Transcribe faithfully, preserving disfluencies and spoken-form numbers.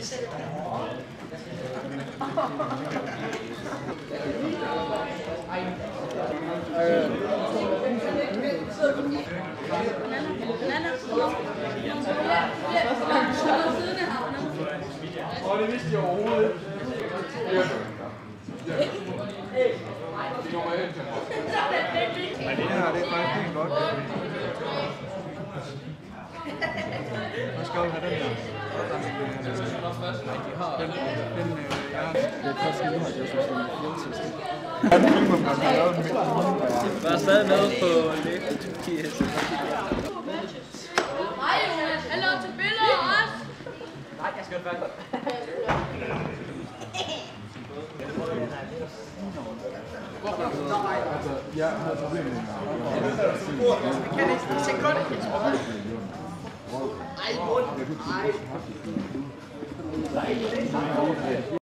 Og det vidste jeg overhovedet. Men det her, det er faktisk helt godt. Hvad skal du have den der? Den, den, øh, jeg har... Det er først lige nu, at jeg synes, den er fire. Jeg har filmet mig, at jeg har lavet den midt. Der er stadig noget på Lægge Turkiet. Hej Jonas, er lov til billeder også? Nej, jeg skal være. Altså, jeg havde problemer med Vi kan ikke se godt. Ej, rundt. Ej.